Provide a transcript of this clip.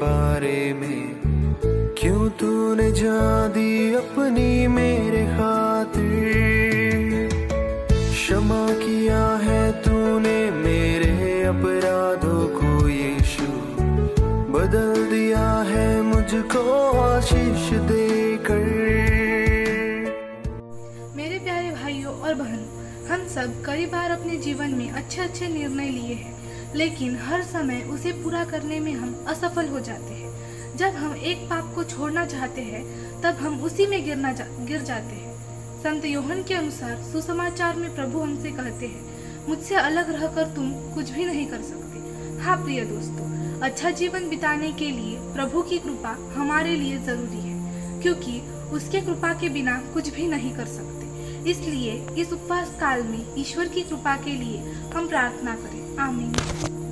बारे में, क्यों तूने जान दी अपनी मेरे खातिर। क्षमा किया है तूने मेरे अपराधों को यीशु, बदल दिया है मुझको आशीष देकर। मेरे प्यारे भाइयों और बहनों, हम सब कई बार अपने जीवन में अच्छे निर्णय लिए हैं, लेकिन हर समय उसे पूरा करने में हम असफल हो जाते हैं। जब हम एक पाप को छोड़ना चाहते हैं, तब हम उसी में गिर जाते हैं। संत यूहन्ना के अनुसार सुसमाचार में प्रभु हमसे कहते हैं, मुझसे अलग रहकर तुम कुछ भी नहीं कर सकते। हाँ प्रिय दोस्तों, अच्छा जीवन बिताने के लिए प्रभु की कृपा हमारे लिए जरूरी है, क्योंकि उसके कृपा के बिना कुछ भी नहीं कर सकते। इसलिए इस उपवास काल में ईश्वर की कृपा के लिए हम प्रार्थना करें। आमीन।